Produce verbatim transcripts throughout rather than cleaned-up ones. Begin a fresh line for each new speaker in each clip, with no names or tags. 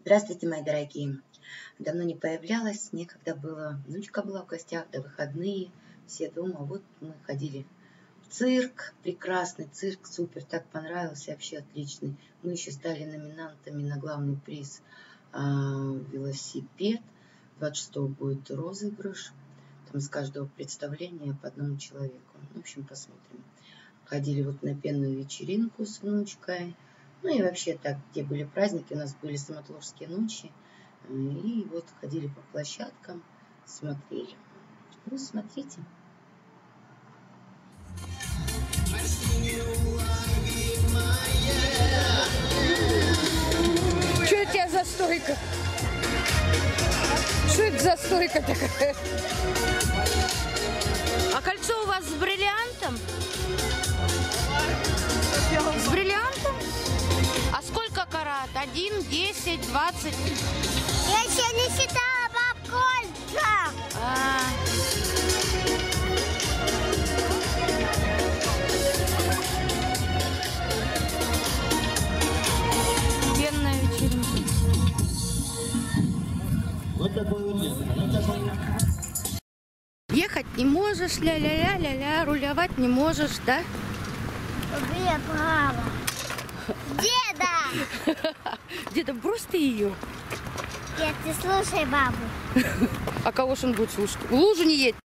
Здравствуйте, мои дорогие. Давно не появлялась, некогда было. Внучка была в гостях, до выходные, все дома. Вот мы ходили в цирк, прекрасный цирк, супер, так понравился, вообще отличный. Мы еще стали номинантами на главный приз а, велосипед. двадцать шестого будет розыгрыш. Там с каждого представления по одному человеку. В общем, посмотрим. Ходили вот на пенную вечеринку с внучкой. Ну и вообще так, где были праздники, у нас были стоматологические ночи. И вот ходили по площадкам, смотрели. Ну, смотрите.
Что у тебя за стойка? Что это за стойка такая? А кольцо у вас с бриллиантом? С бриллиантом? А сколько карат? Один, десять, двадцать?
Я еще не считала, баб, кольца.
А. Пенная вечеринка.
Вот такой вот такой.
Ехать не можешь, ля-ля-ля-ля-ля, рулевать не можешь, да?
Где право? Деда!
Деда, брось ты ее.
Дед, ты слушай бабу.
А кого ж он будет слушать? В лужу не едь.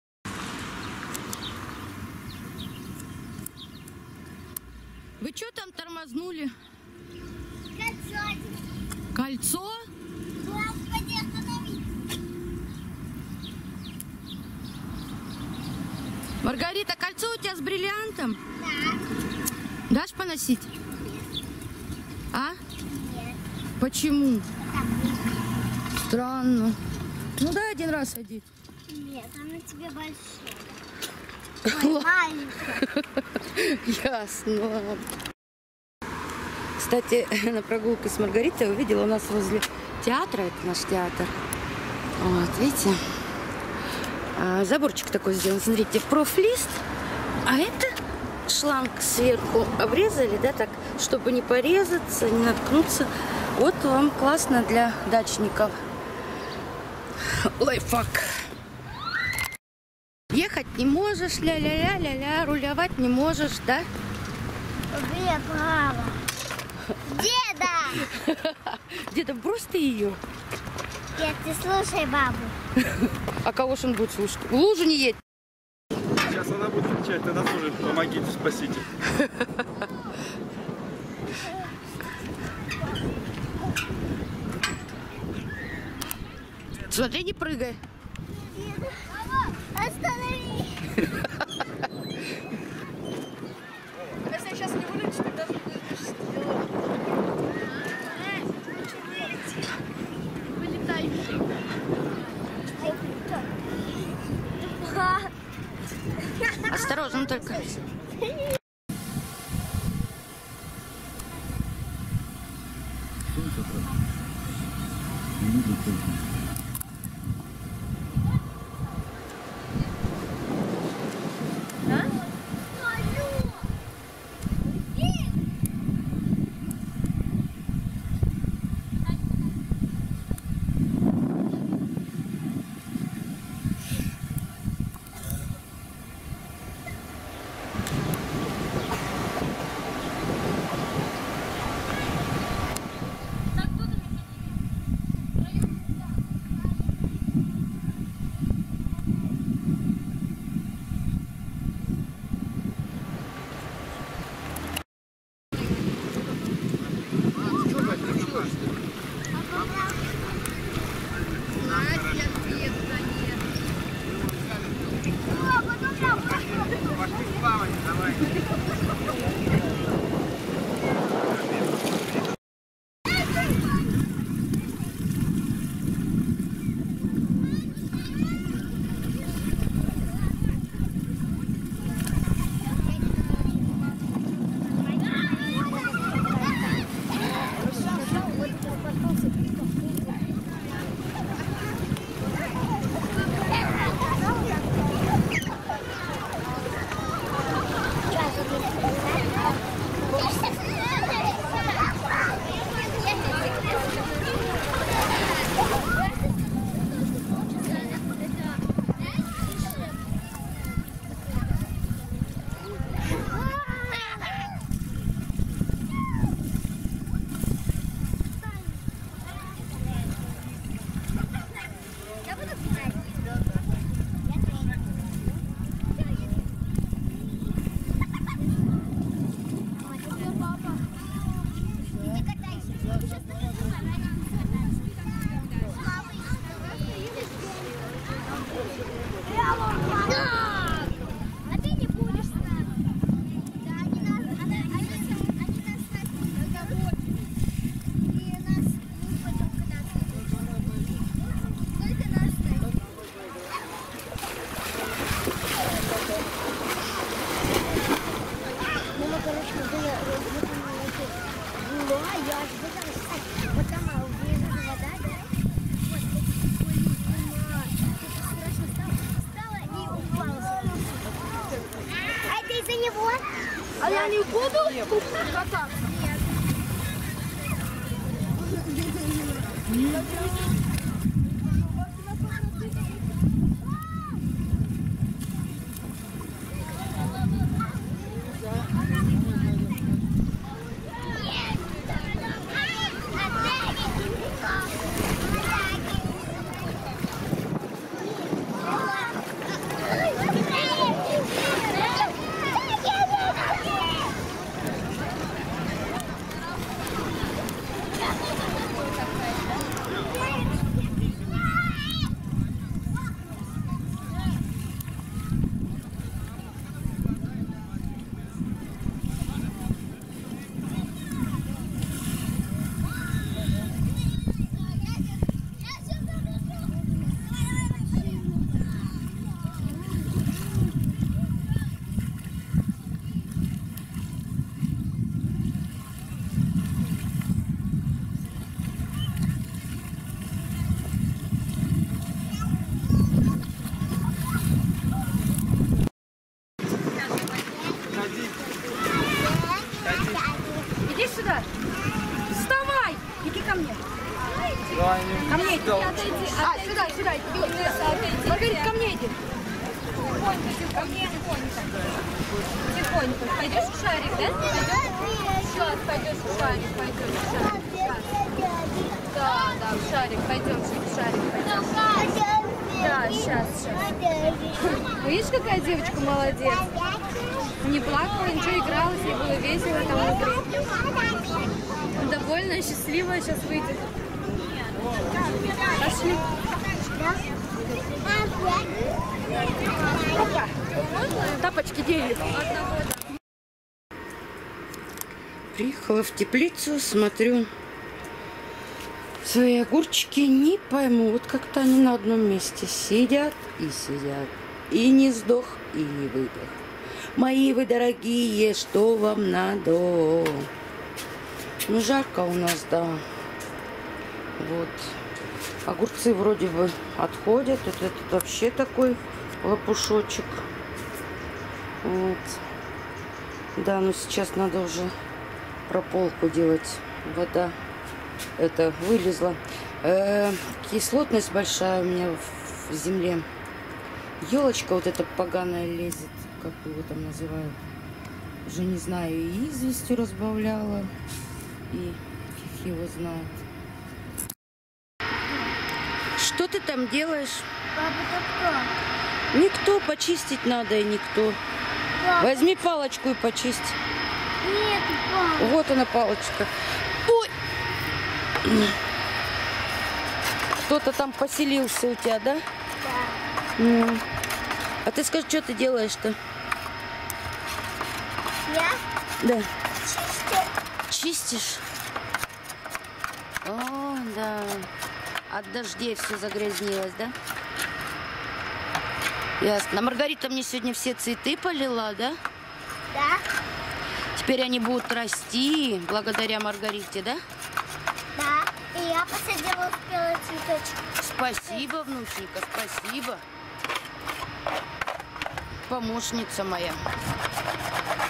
Вы что там тормознули?
Кольцо.
Кольцо?
Господи, остановись.
Маргарита, кольцо у тебя с бриллиантом?
Да.
Дашь поносить? А?
Нет.
Почему?
Там нет.
Странно. Ну дай один раз одеть.
Нет, оно тебе большое. Ой, маленькое.
Ясно. Кстати, на прогулке с Маргаритой увидела у нас возле театра, это наш театр. Вот, видите? А, заборчик такой сделан, смотрите, в профлист. А это шланг сверху обрезали, да, так, чтобы не порезаться, не наткнуться. Вот вам классно для дачников. Лайфхак. Ехать не можешь, ля-ля-ля-ля-ля, рулевать не можешь, да?
Где право? Деда!
Деда, брось ты ее.
Дед, ты слушай бабу.
А кого ж он будет слушать? В лужу не едь.
Сейчас она будет кричать, тогда тоже помогите, спасите.
Смотри, не прыгай.
Деда, останови.
Если я сейчас не вылечу, тогда вылетай.
Осторожно только.
А я не буду кататься? Иди сюда. Вставай. Иди ко мне. Ко мне иди. Отойди. А, сюда, сюда. Маргарита, ко мне иди. Тихонько, ко мне. Тихонько. Пойдешь в шарик, да? Пойдешь? Сейчас пойдешь в шарик. Пойдешь в шарик. Да, да, в шарик. Пойдем в шарик. Пойдем. Да, сейчас, сейчас. Видишь, какая девочка молодец? Не плакала, ничего, игралась, ей было весело там внутри. Довольная, счастливая, сейчас выйдет. Пошли. Опа. Тапочки делят.
Приехала в теплицу, смотрю свои огурчики, не пойму, вот как-то они на одном месте сидят и сидят. И не сдох, и не выдох. Мои вы дорогие, что вам надо? Ну, жарко у нас, да. Вот. Огурцы вроде бы отходят. Вот этот вообще такой лопушочек. Вот. Да, но сейчас надо уже прополку делать. Вода это вылезла. Э -э, кислотность большая у меня в, в земле. Елочка вот эта поганая лезет. Как его там называют. Уже не знаю, и известью разбавляла. И фиг его знает. Что ты там делаешь?
Папа, это кто?
Никто, почистить надо, и никто.
Папа.
Возьми палочку и почисть.
Нет, папа.
Вот она, палочка. Ой! Кто-то там поселился у тебя, да?
Да.
Ну. А ты скажи, что ты делаешь-то?
Я
Да.
чистю.
Чистишь? О, да. От дождей все загрязнилось, да? Ясно. Маргарита мне сегодня все цветы полила, да?
Да.
Теперь они будут расти благодаря Маргарите, да?
Да. И я посадила спелый цветочек.
Спасибо, внученька, спасибо. Помощница моя.